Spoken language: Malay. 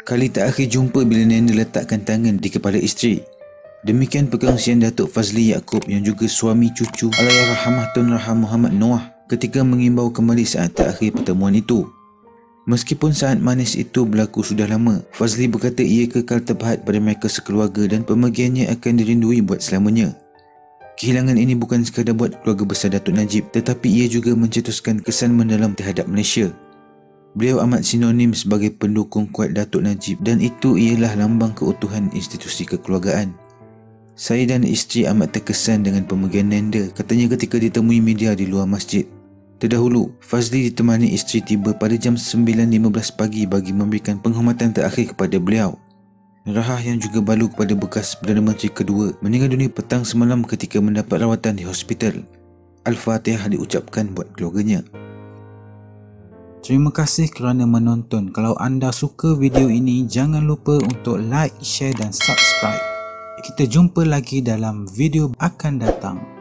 Kali terakhir jumpa bila Nanda letakkan tangan di kepala isteri. Demikian perkongsian Datuk Fazli Yaakob yang juga suami cucu Allahyarhamah Tun Rahman Muhammad Noah ketika mengimbau kembali saat terakhir pertemuan itu. Meskipun saat manis itu berlaku sudah lama, Fazli berkata ia kekal terpahat pada mereka sekeluarga dan pemergiannya akan dirindui buat selamanya. Kehilangan ini bukan sekadar buat keluarga besar Datuk Najib, tetapi ia juga mencetuskan kesan mendalam terhadap Malaysia. Beliau amat sinonim sebagai pendukung kuat Datuk Najib dan itu ialah lambang keutuhan institusi kekeluargaan. Saya dan isteri amat terkesan dengan pemergian Nanda, katanya ketika ditemui media di luar masjid. Terdahulu, Fazli ditemani isteri tiba pada jam 9.15 pagi bagi memberikan penghormatan terakhir kepada beliau. Rahah yang juga balu kepada bekas Perdana Menteri kedua meninggal dunia petang semalam ketika mendapat rawatan di hospital. Al-Fatihah diucapkan buat keluarganya. Terima kasih kerana menonton. Kalau anda suka video ini, jangan lupa untuk like, share dan subscribe. Kita jumpa lagi dalam video akan datang.